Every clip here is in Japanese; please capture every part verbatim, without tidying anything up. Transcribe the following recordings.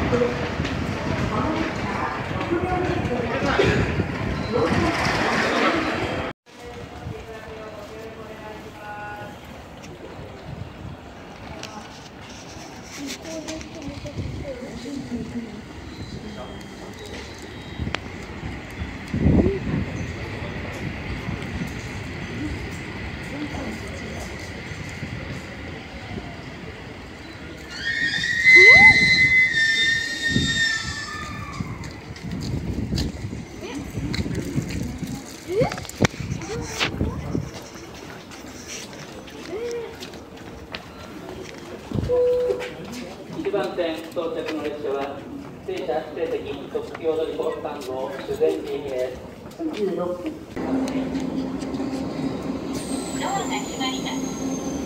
いちばん線到着の列車は停車指定席特急踊り子番号修善寺駅です。じゅうろっぷん。ドアが閉まります。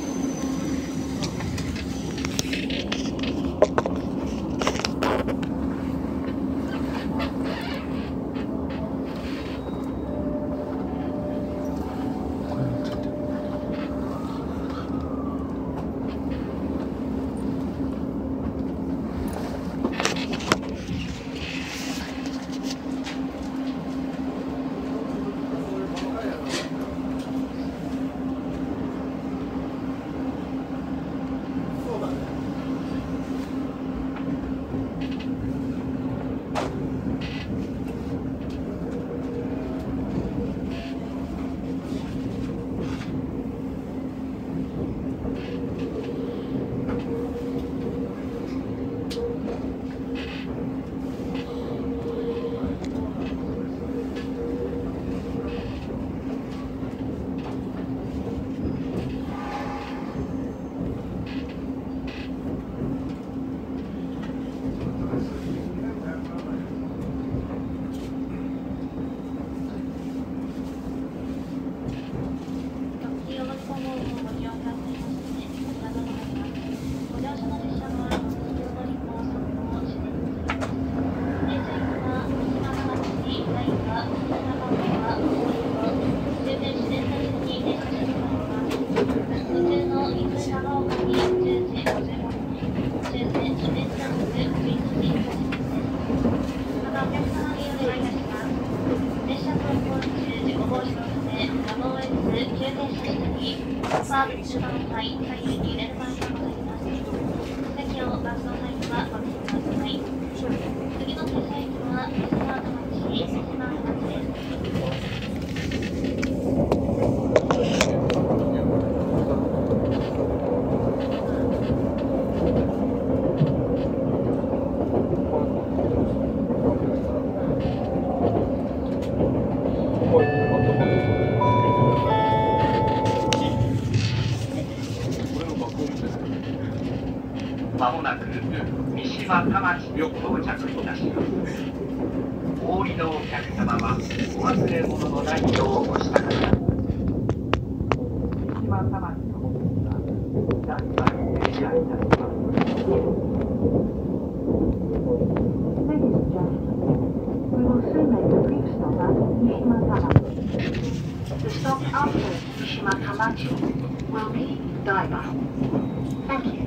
サービスの際、左右に連番がございます。席を出す際はご注意ください。次の停車駅は西川田町、西川田町です。 まもなく三島田町に到着いたします。お降りのお客様はお忘れ物のないようお支度ください。三島田町のホームはだんだん停車いたします。Ladies and gentlemen, we will soon make a brief stop at Mishima Tamachi. The stop after Mishima Tamachi will be Daiba. Thank you.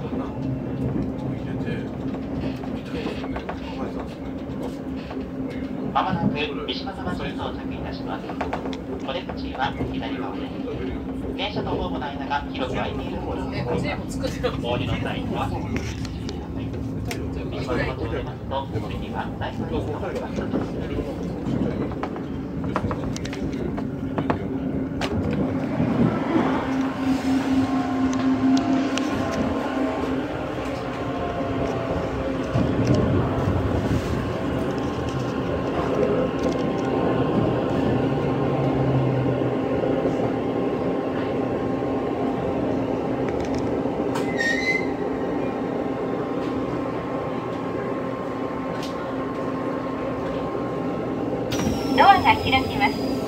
まもなく三島田町に到着いたします。お出口は左側です。電車とホームの間が広く空いているものをお降りの際には三島田町を出ますと次は大丸に停まります。ドアが開きます。